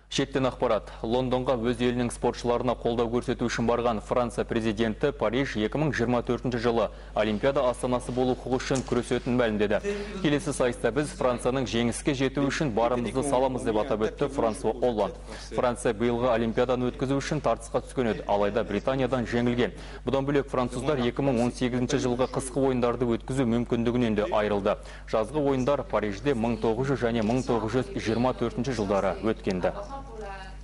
Шеттен ақпарат. Лондонға өз елінің спортшыларына қолдау көрсету үшін барған Франция президенті Париж 2024 жылы Олимпиада астанасы болу құқы үшін күресетінін мәлімдеді. Келесі сайыста біз Францияның жеңіске жету үшін барымызды саламыз деп атап өтті Франсуа Олланд. Франция биылғы Олимпиаданы өткізу үшін тартысқа түскен еді, алайда Британиядан жеңілген. Бұдан бөлек француздар 2018 жылғы қысқы ойындарды өткізу мүмкіндігінен де айырылды. Жазғы ойындар Парижде 1900 және 1924 жылдары өткенді.